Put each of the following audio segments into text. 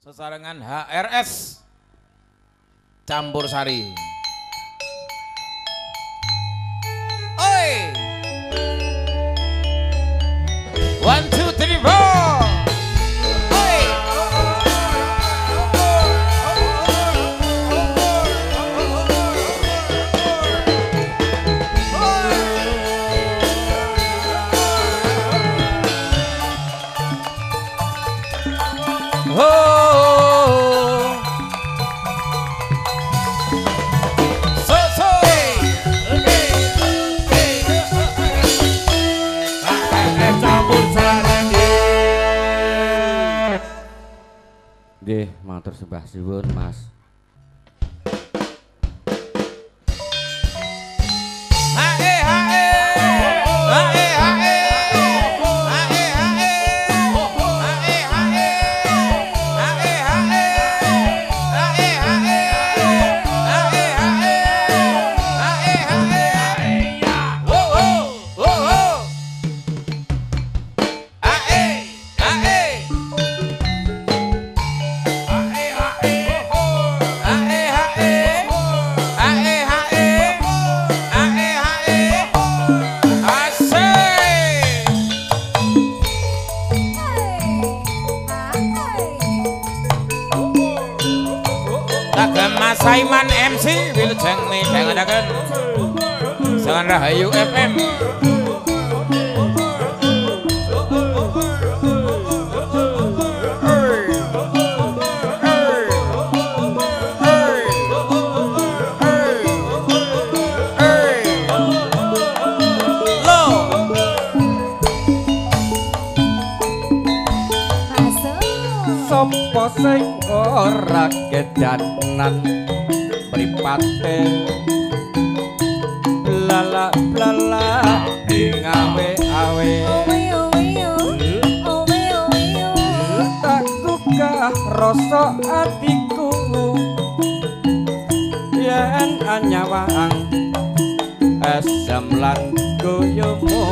sesarengan HRS Campur Sari. Oi! 1, 2, 3, 4. Nggih, matur sembah suwun, Mas. Saiman MC Wilujeng midhangetaken Sangan Rahayu FM. Sopo sing ora kedanan mripate lala lala ngawe awe tak gugah rasa atiku yen anyawang asam lan goyomu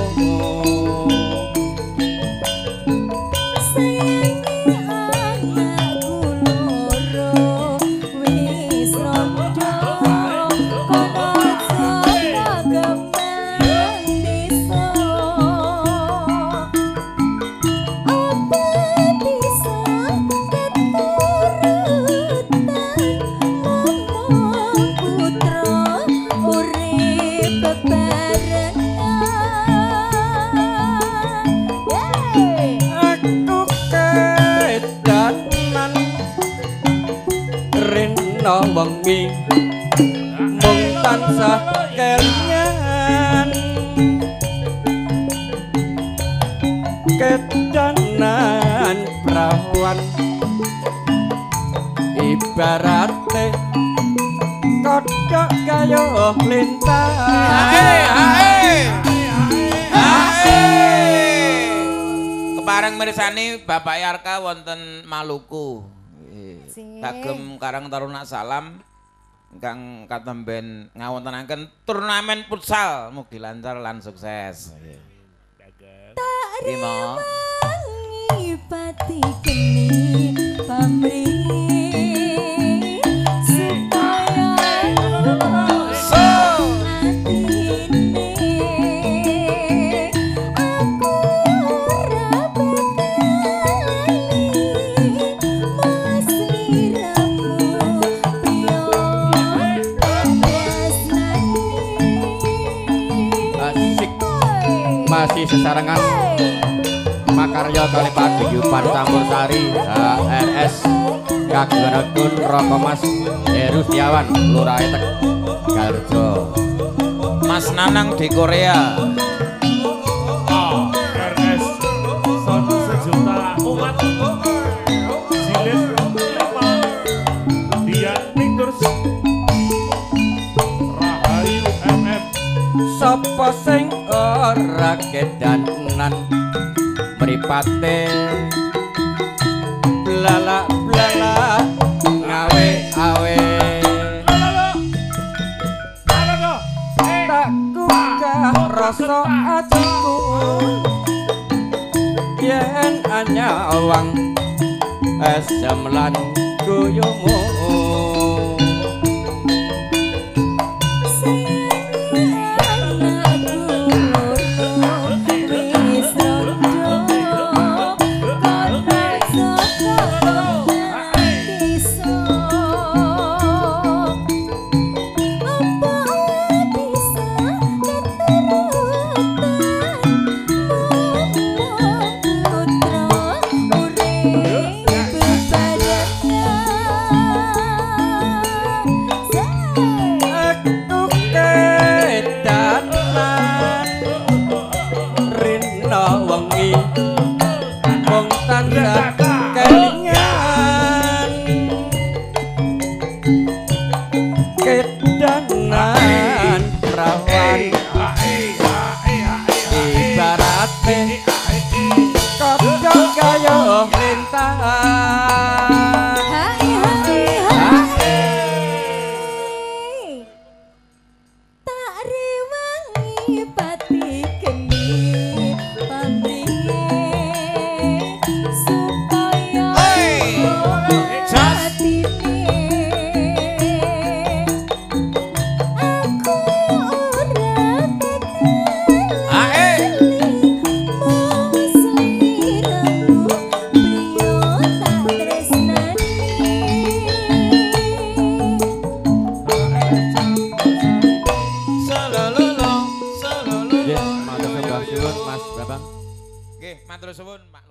wengi mung tansah kelingan kedanan prawan ibarate kodhok kaya lintang kepareng mirsani Bapak Yarka wonten Maluku. Kagem Karang Taruna Salam ingkang katemben ngawontenaken turnamen futsal mugi lancar lan sukses. Terima kasih pati keni pamri supaya masih sesarengan makarya kali paguyuban Campur Sari HRS kagunganipun Roko Mas Heru Setiawan Lurah Tegalrejo Mas Nanang di Korea HRS son sejuta umat jilid 5 Dian Pictures Rahayu FM. sapa sing ora kedanan mripate blala blala ngawe awe tak gugah rasa atiku yen anyawang asam lan guyumu kedanan perawan ibarate kodok kaya rintangan tak rewangi pati geni pamrih supaya Mas Babang. Nggih, matur suwun Pak